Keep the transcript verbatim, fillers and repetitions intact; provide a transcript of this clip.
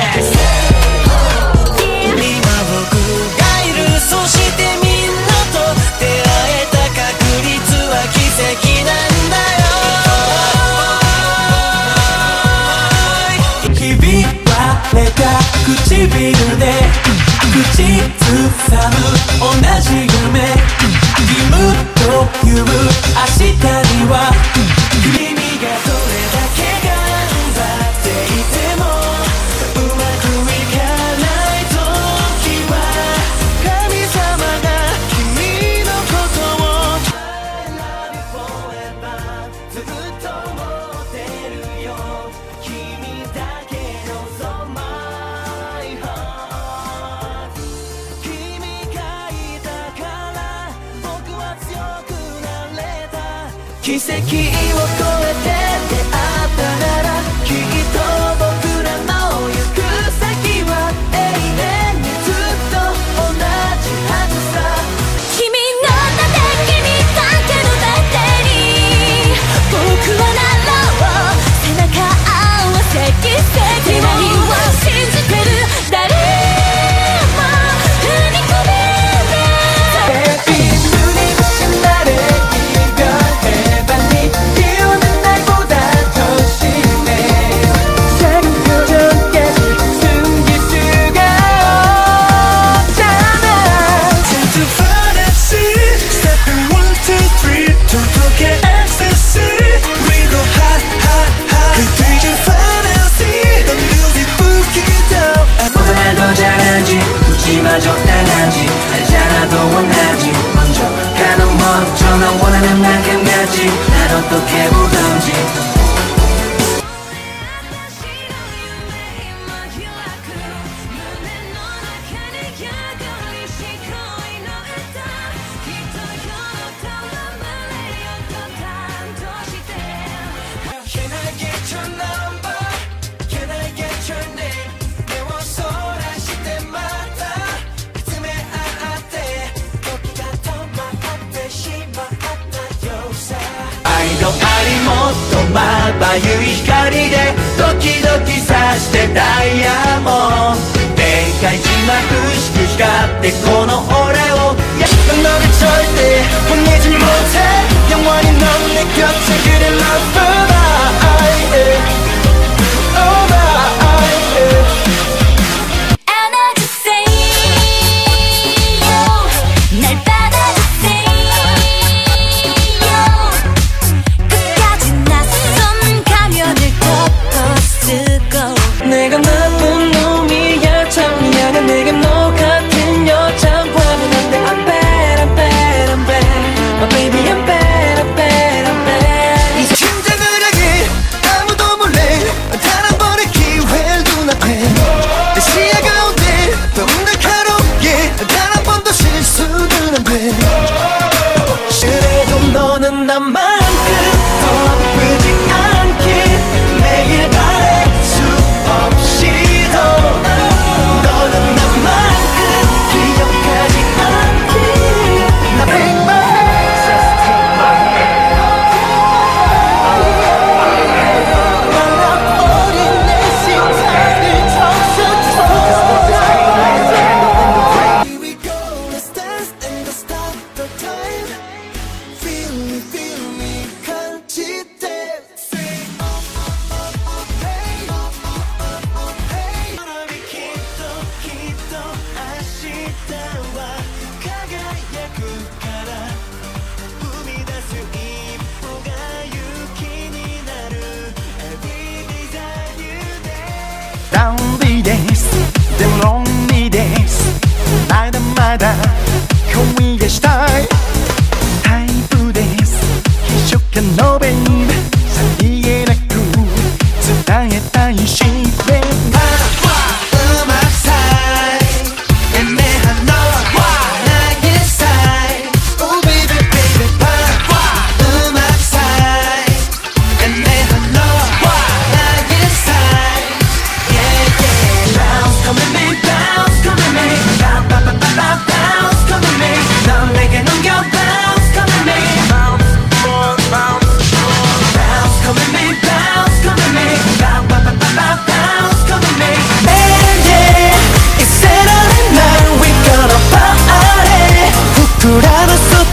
唇で口ずさむ同じ夢義務という明日には君がどれだけ頑張っていてもうまくいかない時は神様が君のことを I love you forever ずっと思ってるよ君だけ望ま奇跡を超えて出会ったならきっと僕らの行く先は永遠にずっと同じはずさ君の名で君だけのだけに僕はなろう背中合わせ奇跡を信じてる誰も踏み込めないBaby 눈이 부신 나를 마저 당하지 알잖아도 원하지 먼저 가는 먼저 난 원하는 만큼까지 날 어떻게 보던지 Can I get your number? Can I get your name?愛のありもっとまばゆい光でドキドキさしてダイヤモンドでかい字幕しく光ってこの俺を넌 너를 절대 보내지 못해 영원히 넌 내 곁에 그대 love for life Oh my 내가 나쁜 놈이야 참 미안해 내게 너 같은 여자 膨らむ空